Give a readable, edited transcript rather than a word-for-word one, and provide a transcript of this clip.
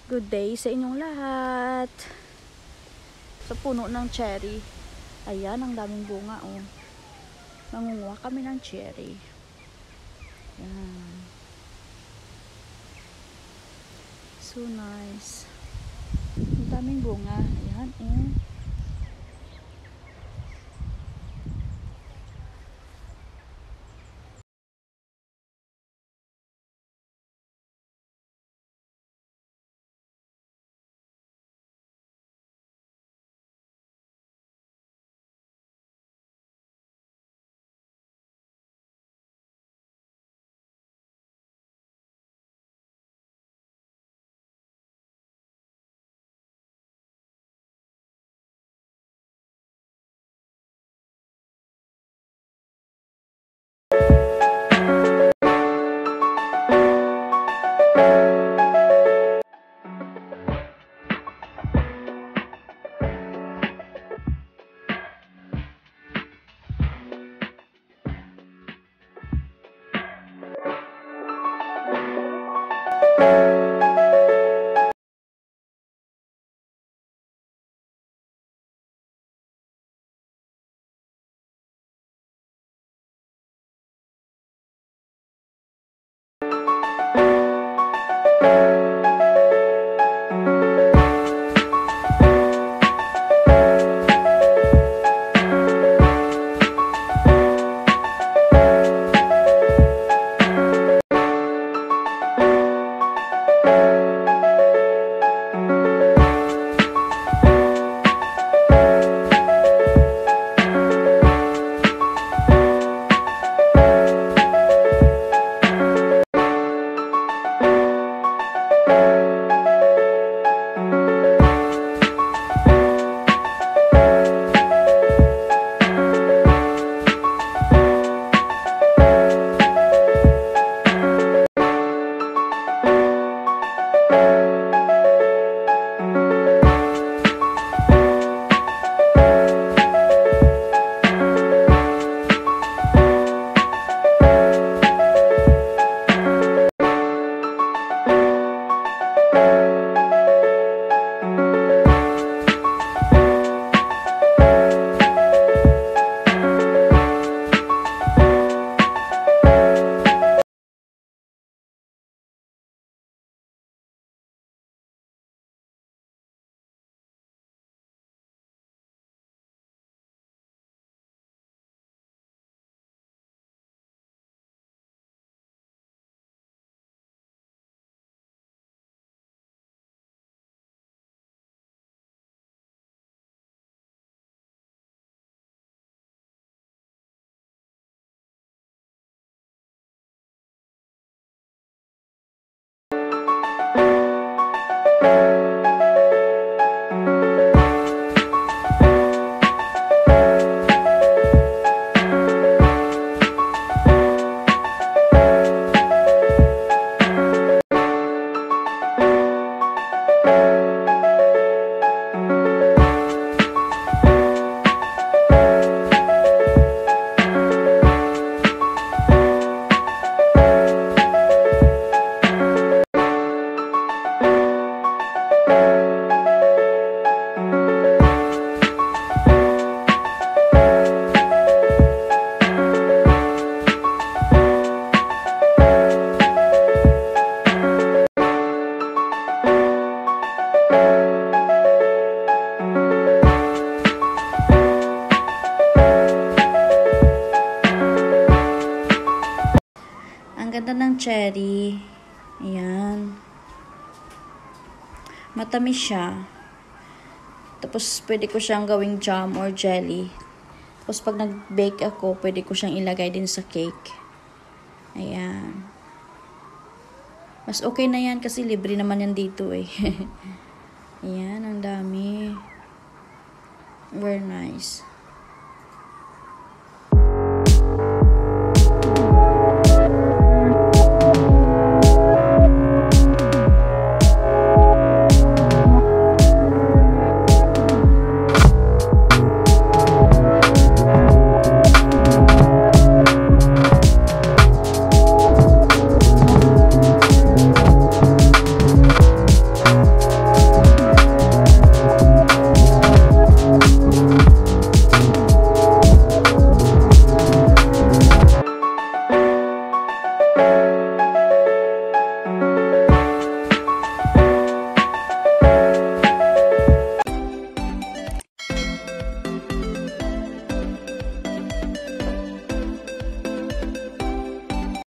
Good day sa inyong lahat. Sa puno ng cherry. Ayan, ang daming bunga oh. Nangunguha kami ng cherry. Ayan. So nice. Ang daming bunga. Ayan eh. Ang ganda ng cherry. Ayan. Matamis siya. Tapos, pwede ko siyang gawing jam or jelly. Tapos, pag nag-bake ako, pwede ko siyang ilagay din sa cake. Ayan. Mas okay na yan kasi libre naman yan dito eh. Ayan, ang dami. Very nice.